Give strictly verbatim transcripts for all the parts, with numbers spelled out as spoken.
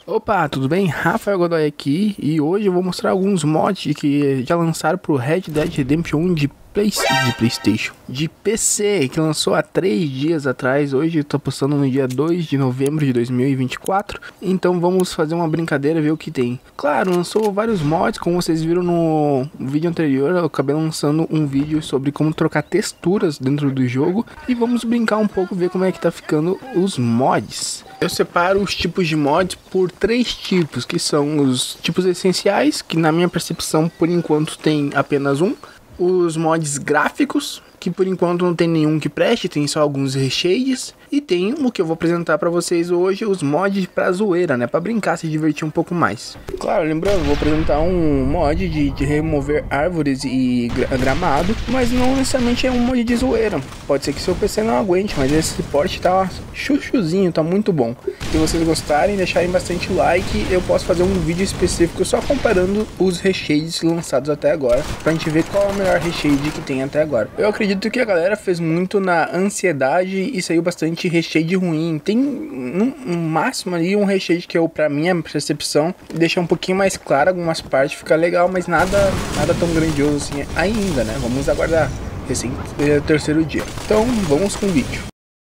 Opa, tudo bem? Rafael Godoy aqui e hoje eu vou mostrar alguns mods que já lançaram pro Red Dead Redemption um de, Play... de Playstation, de P C, que lançou há três dias atrás. Hoje eu tô postando no dia dois de novembro de dois mil e vinte e quatro, então vamos fazer uma brincadeira, ver o que tem. Claro, lançou vários mods, como vocês viram no vídeo anterior, eu acabei lançando um vídeo sobre como trocar texturas dentro do jogo e vamos brincar um pouco, ver como é que tá ficando os mods. Eu separo os tipos de mods por três tipos, que são os tipos essenciais, que na minha percepção por enquanto tem apenas um. Os mods gráficos, que por enquanto não tem nenhum que preste, tem só alguns reshades. E tem o que eu vou apresentar pra vocês hoje, os mods pra zoeira, né, pra brincar, se divertir um pouco mais. Claro, lembrando, vou apresentar um mod de, de remover árvores e gramado, mas não necessariamente é um mod de zoeira. Pode ser que seu P C não aguente, mas esse porte tá chuchuzinho, tá muito bom. Se vocês gostarem, deixarem bastante like, eu posso fazer um vídeo específico só comparando os reshades lançados até agora, pra gente ver qual é o melhor reshade que tem até agora. Eu acredito que a galera fez muito na ansiedade e saiu bastante reshade ruim. Tem no, no máximo ali um reshade que eu, pra minha percepção, deixa um pouquinho mais claro algumas partes, fica legal, mas nada, nada tão grandioso assim ainda, né? Vamos aguardar. Esse é o terceiro dia. Então vamos com o vídeo.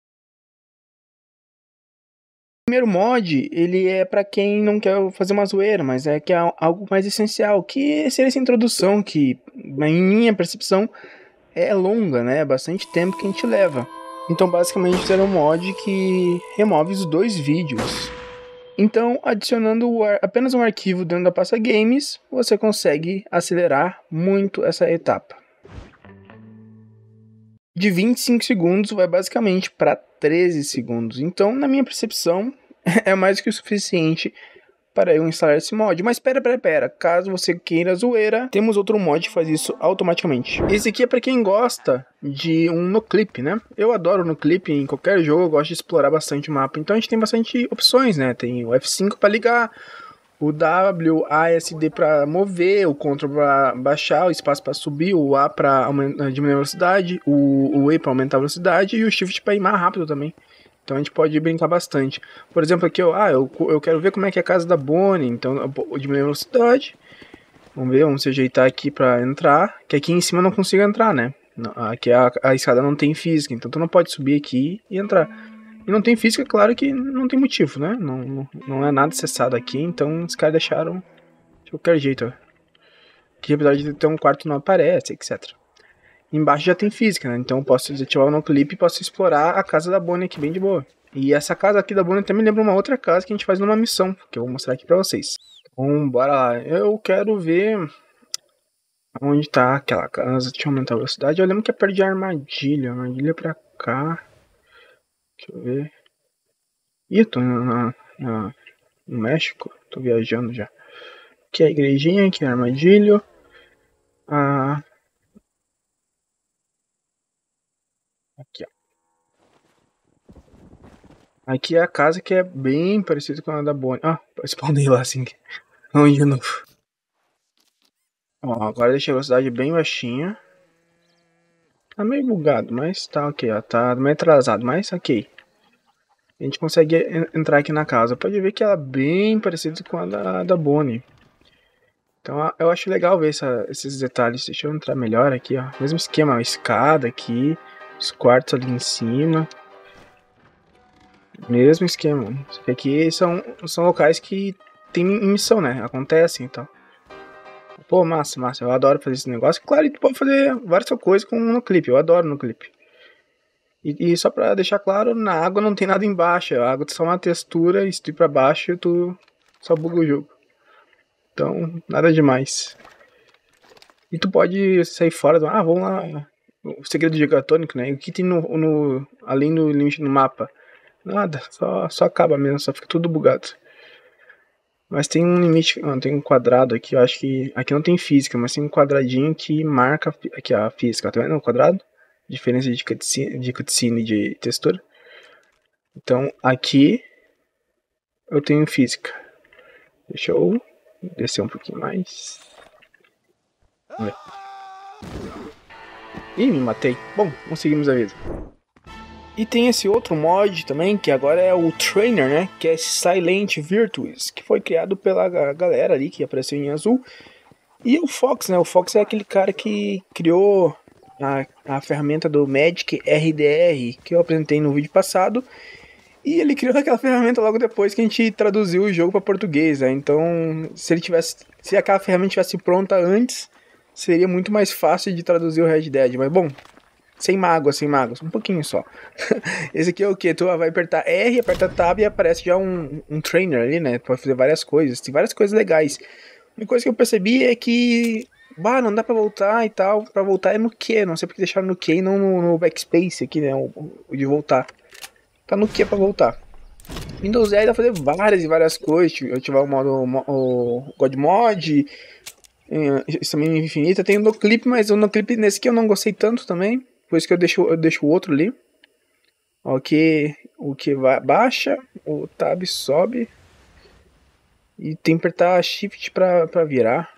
O primeiro mod, ele é pra quem não quer fazer uma zoeira, mas é que é algo mais essencial, que seria essa introdução, que em minha percepção é longa, né? É bastante tempo que a gente leva. Então basicamente será um mod que remove os dois vídeos. Então, adicionando apenas um arquivo dentro da pasta Games, você consegue acelerar muito essa etapa. De vinte e cinco segundos vai basicamente para treze segundos. Então, na minha percepção, é mais que o suficiente para eu instalar esse mod. Mas pera, pera, pera. Caso você queira zoeira, temos outro mod que faz isso automaticamente. Esse aqui é para quem gosta de um noclip, né? Eu adoro noclip em qualquer jogo, eu gosto de explorar bastante o mapa. Então a gente tem bastante opções, né? Tem o F cinco para ligar, o W, A S D para mover, o Ctrl para baixar, o espaço para subir, o A para diminuir a velocidade, o, o E para aumentar a velocidade e o Shift para ir mais rápido também. Então a gente pode brincar bastante. Por exemplo, aqui, ó, ah, eu, eu quero ver como é que é a casa da Bonnie. Então eu diminuo a velocidade. Vamos ver, vamos se ajeitar aqui para entrar. Que aqui em cima eu não consigo entrar, né? Aqui a, a escada não tem física, então tu não pode subir aqui e entrar. E não tem física, claro que não tem motivo, né? Não, não, não é nada acessado aqui, então os caras deixaram de qualquer jeito, ó. Aqui apesar de ter um quarto não aparece, etcétera. Embaixo já tem física, né? Então eu posso desativar o noclip e posso explorar a casa da Bonnie aqui bem de boa. E essa casa aqui da Bonnie até me lembra uma outra casa que a gente faz numa missão, que eu vou mostrar aqui pra vocês. Então, bora lá. Eu quero ver onde tá aquela casa. Deixa eu aumentar a velocidade. Eu lembro que é perto de armadilha. Armadilha pra cá. Deixa eu ver. Ih, tô na, na, no México. Tô viajando já. Aqui é a igrejinha, aqui é armadilho. Ah... Aqui, ó. Aqui é a casa que é bem parecida com a da Bonnie. Ah, spawnei lá assim. Não, de novo. Ó, agora deixei a velocidade bem baixinha. Tá meio bugado, mas tá ok, ó. Tá meio atrasado, mas ok. A gente consegue entrar aqui na casa. Pode ver que ela é bem parecida com a da, da Bonnie. Então eu acho legal ver essa, esses detalhes. Deixa eu entrar melhor aqui, ó. Mesmo esquema, a escada aqui. Os quartos ali em cima. Mesmo esquema. Só que aqui são, são locais que tem missão, né? Acontecem e tal. Pô, massa, massa. Eu adoro fazer esse negócio. Claro, e tu pode fazer várias coisas com no clipe. Eu adoro no clipe. E, e só pra deixar claro, na água não tem nada embaixo. A água é só uma textura. E se tu ir pra baixo, tu só buga o jogo. Então, nada demais. E tu pode sair fora do... Ah, vamos lá. O segredo gigatônico, né? O que tem no, no, além do limite no mapa? Nada, só, só acaba mesmo, só fica tudo bugado. Mas tem um limite, não, tem um quadrado aqui, eu acho que... Aqui não tem física, mas tem um quadradinho que marca aqui a física, tá vendo o quadrado? Diferença de cutscene, de cutscene de textura. Então aqui eu tenho física. Deixa eu descer um pouquinho mais. Vamos ver. Ih, me matei. Bom, conseguimos a vida. E tem esse outro mod também, que agora é o Trainer, né? Que é Silent Virtues, que foi criado pela galera ali, que apareceu em azul. E o Fox, né? O Fox é aquele cara que criou a, a ferramenta do Magic R D R, que eu apresentei no vídeo passado. E ele criou aquela ferramenta logo depois que a gente traduziu o jogo para português, né? Então, se ele tivesse, se aquela ferramenta tivesse pronta antes, seria muito mais fácil de traduzir o Red Dead. Mas bom, sem mágoa, sem mágoas, um pouquinho só. Esse aqui é o que? Tu vai apertar R, aperta Tab e aparece já um, um trainer ali, né? Pode fazer várias coisas, tem várias coisas legais. Uma coisa que eu percebi é que, bah, não dá pra voltar e tal. Pra voltar é no Q, não sei porque deixaram no Q e não no, no backspace aqui, né? O, o de voltar. Tá no Q pra voltar. Windows dez dá pra fazer várias e várias coisas. Ativar o modo o God Mod, isso também infinita. Tem o NoClip, mas o NoClip nesse aqui eu não gostei tanto também. Por isso que eu deixo, eu deixo o outro ali. Ok, o que vai, baixa, o tab sobe. E tem que apertar shift pra, pra virar.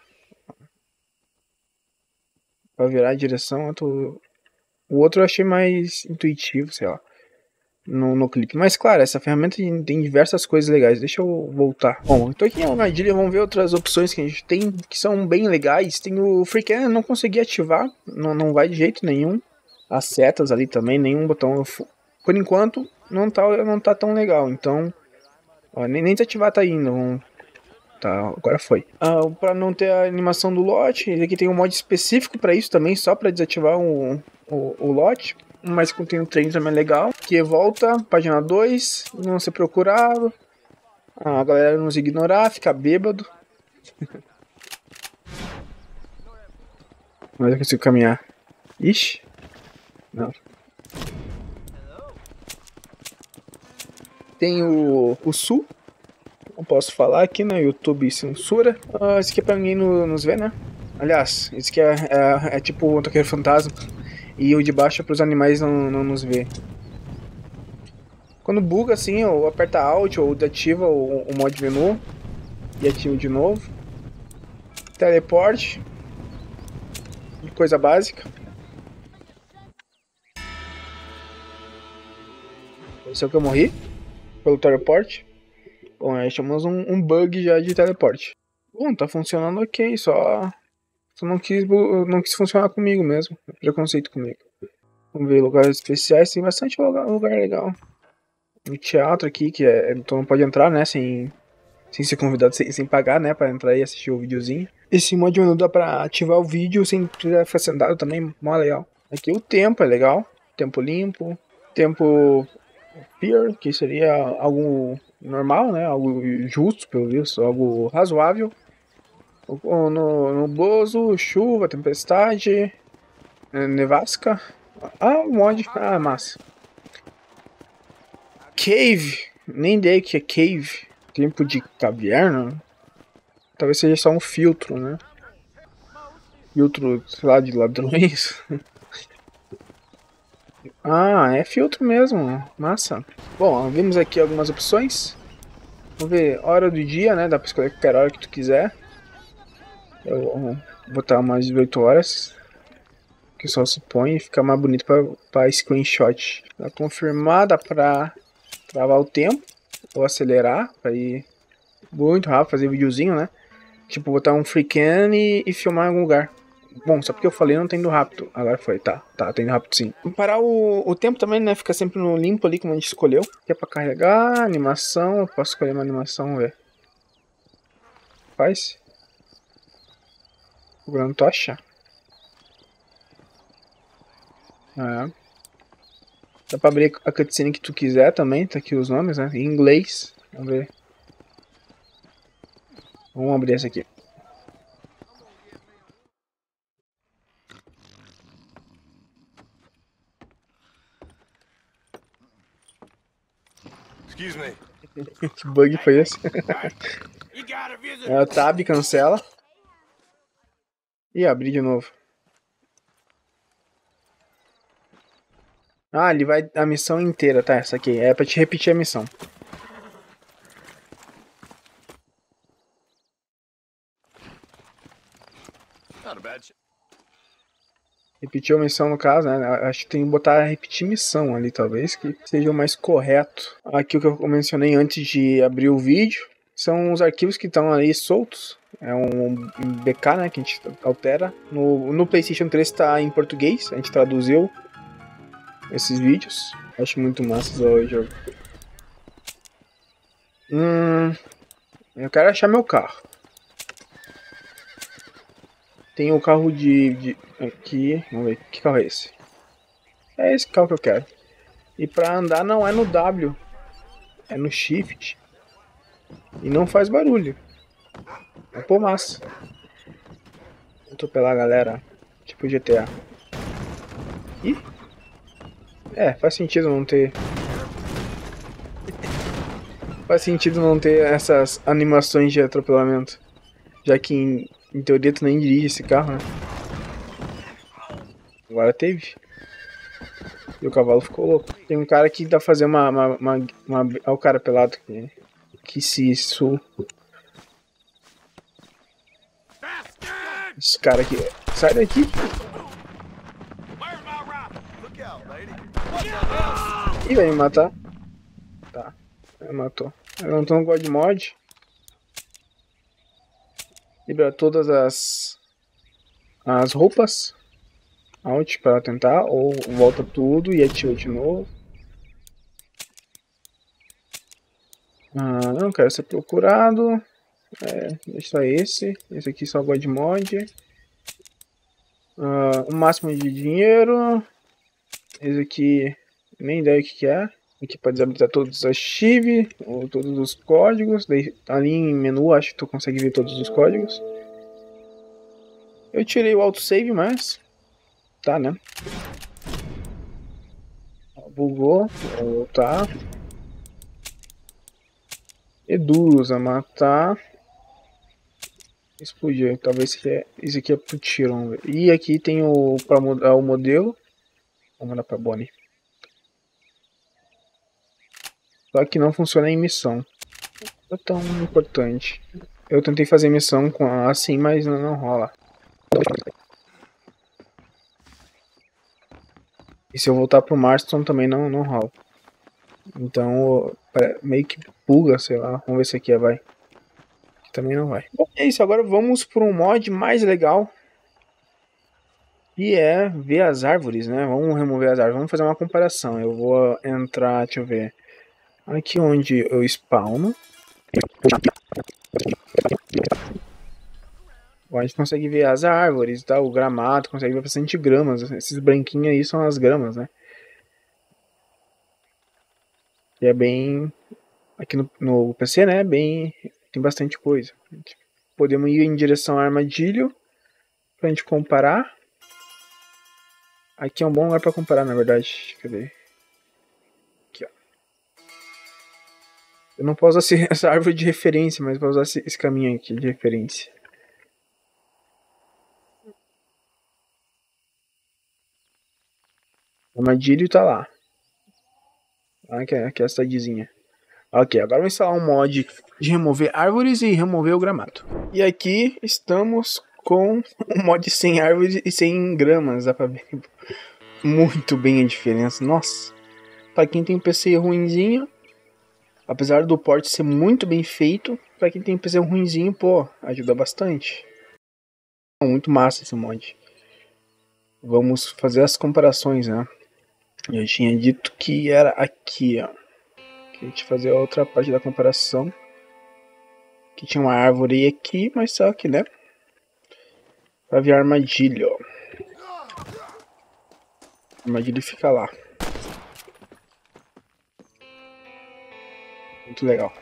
Pra virar a direção. Tô... O outro eu achei mais intuitivo, sei lá. No, no clipe. Mas claro, essa ferramenta tem diversas coisas legais. Deixa eu voltar. Bom, eu tô aqui em Armadilha. Vamos ver outras opções que a gente tem que são bem legais. Tem o Free Cannon, não consegui ativar. Não, não vai de jeito nenhum. As setas ali também, nenhum botão. Por enquanto, não tá, não tá tão legal. Então, ó, nem, nem desativar tá indo. Vamos... Tá, agora foi. Ah, para não ter a animação do lote, aqui tem um mod específico para isso também, só para desativar o, o, o lote. Mas contém um treino também legal. Que volta, página dois, não ser procurado. A galera nos ignorar, ficar bêbado. Mas eu consigo caminhar. Ixi. Não. Tem o, o sul. Não posso falar aqui, né? YouTube censura. Ah, esse aqui é pra ninguém no, nos ver, né? Aliás, esse aqui é, é, é tipo um toqueiro fantasma. E o de baixo é pros animais não, não nos ver. Quando buga assim, ou aperta Alt ou ativa o, o mod menu. E ativa de novo. Teleporte. Coisa básica. Esse é o que eu morri. Pelo teleporte. Bom, aí chamamos um, um bug já de teleporte. Bom, tá funcionando ok, só... Só não quis, não quis funcionar comigo mesmo. Preconceito comigo. Vamos ver lugares especiais, tem bastante lugar, lugar legal. Um teatro aqui, que é... Então não pode entrar, né, sem... Sem ser convidado, sem, sem pagar, né, pra entrar e assistir o videozinho. Esse mod menu dá pra ativar o vídeo sem precisar ficar sentado também, mó legal. Aqui o tempo é legal. Tempo limpo. Tempo... Peer, que seria algo normal, né? Algo justo, pelo visto, algo razoável. No, no Bozo, chuva, tempestade, nevasca. Ah, um mod. Ah, massa. Cave. Nem ideia que é cave. Tempo de caverna. Talvez seja só um filtro, né? Filtro, sei lá, de ladrões. Ah, é filtro mesmo. Massa. Bom, vimos aqui algumas opções. Vamos ver, hora do dia, né? Dá pra escolher qualquer hora que tu quiser. Eu vou botar umas dezoito horas. Que o sol se põe e fica mais bonito pra, pra screenshot. Pra confirmar, dá pra travar o tempo. Ou acelerar, pra ir muito rápido, fazer videozinho, né? Tipo, botar um free cam e, e filmar em algum lugar. Bom, só porque eu falei não tem indo rápido. Agora foi, tá, tá, tá indo rápido sim. Parar o, o tempo também, né? Fica sempre no limpo ali, como a gente escolheu. Que é pra carregar, animação. Eu posso escolher uma animação, vamos ver. Faz. Procurando tocha. É. Dá pra abrir a cutscene que tu quiser também. Tá aqui os nomes, né? Em inglês. Vamos ver. Vamos abrir essa aqui. Excuse me. Que bug foi esse? É o tab, cancela. E abrir de novo. Ah, ele vai a missão inteira, tá? Essa aqui. É pra te repetir a missão. Repetiu a missão no caso, né? Acho que tem que botar repetir missão ali, talvez, que seja o mais correto. Aqui o que eu mencionei antes de abrir o vídeo são os arquivos que estão ali soltos. É um B K, né, que a gente altera. No, no PlayStation três está em português, a gente traduziu esses vídeos. Acho muito massa o jogo. Hum, eu quero achar meu carro. Tem o carro de, de... Aqui, vamos ver, que carro é esse? É esse carro que eu quero. E pra andar não é no W, é no Shift. E não faz barulho. É pô, massa. Vou atropelar a galera, tipo G T A. Ih? É, faz sentido não ter... Faz sentido não ter essas animações de atropelamento. Já que em, em teoria tu nem dirige esse carro, né? Agora teve. E o cavalo ficou louco. Tem um cara que tá fazendo uma... uma, uma, uma... Olha o cara pelado aqui. Que se isso... Esse cara aqui... Sai daqui! Ih, vai me matar. Tá. Ele matou. Eu não tô no God Mod. Libera todas as... As roupas. Alt para tentar. Ou volta tudo e ativa de novo. Ah, não quero ser procurado. É, deixa esse. Esse aqui só God Mod. Ah, o máximo de dinheiro. Esse aqui, nem ideia o que, que é. Aqui para desabilitar todos os archivos ou todos os códigos. Ali em menu acho que tu consegue ver todos os códigos. Eu tirei o autosave, mas tá, né? Bugou, vou voltar. Eduros a matar. Explodir, talvez esse aqui é, esse aqui é pro tiro. E aqui tem o para mudar o modelo. Vamos mandar pra Bonnie. Só que não funciona em missão. Não é tão importante. Eu tentei fazer missão com assim, mas não, não rola. E se eu voltar pro Marston também não, não rola. Então, meio que buga, sei lá. Vamos ver se aqui vai. Aqui também não vai. Bom, é isso. Agora vamos para um mod mais legal. E é ver as árvores, né? Vamos remover as árvores. Vamos fazer uma comparação. Eu vou entrar, deixa eu ver. Aqui onde eu spawno. A gente consegue ver as árvores, tá? O gramado, consegue ver bastante gramas. Esses branquinhos aí são as gramas, né? E é bem... Aqui no, no P C, né? Bem... Tem bastante coisa. Podemos ir em direção ao armadilho pra gente comparar. Aqui é um bom lugar pra comparar, na verdade. Cadê? Aqui, ó. Eu não posso usar essa árvore de referência, mas vou usar esse caminho aqui de referência. O armadilho tá lá. Aqui, aqui é a cidadezinha. Ok, agora vamos instalar um mod de remover árvores e remover o gramado. E aqui estamos com um mod sem árvores e sem gramas. Dá pra ver muito bem a diferença. Nossa, pra quem tem um P C ruinzinho, apesar do port ser muito bem feito, pra quem tem um P C ruinzinho, pô, ajuda bastante. Muito massa esse mod. Vamos fazer as comparações, né? Eu tinha dito que era aqui, ó. A gente fazer a outra parte da comparação. Que tinha uma árvore aqui, mas só que, né? Pra ver a armadilha, ó. A armadilha fica lá. Muito legal.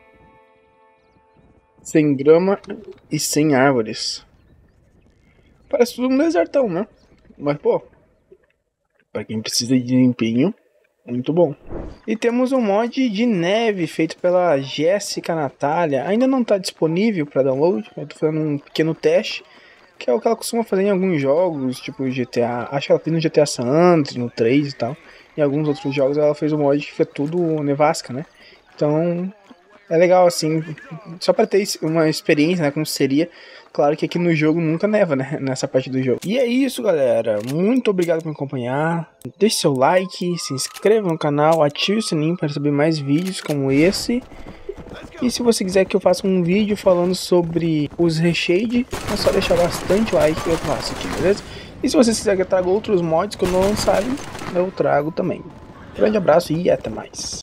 Sem grama e sem árvores. Parece tudo um desertão, né? Mas, pô, pra quem precisa de desempenho, muito bom. E temos um mod de neve feito pela Jéssica Natália. Ainda não está disponível para download. Eu tô fazendo um pequeno teste, que é o que ela costuma fazer em alguns jogos, tipo G T A. Acho que ela fez no G T A San Andreas, no três e tal. Em alguns outros jogos ela fez um mod que foi tudo nevasca, né? Então É legal, assim, só pra ter uma experiência, né, como seria. Claro que aqui no jogo nunca neva, né, nessa parte do jogo. E é isso, galera. Muito obrigado por me acompanhar. Deixe seu like, se inscreva no canal, ative o sininho para receber mais vídeos como esse. E se você quiser que eu faça um vídeo falando sobre os reshade, é só deixar bastante like que eu faço aqui, beleza? E se você quiser que eu traga outros mods que eu não lançarem, eu trago também. Grande abraço e até mais.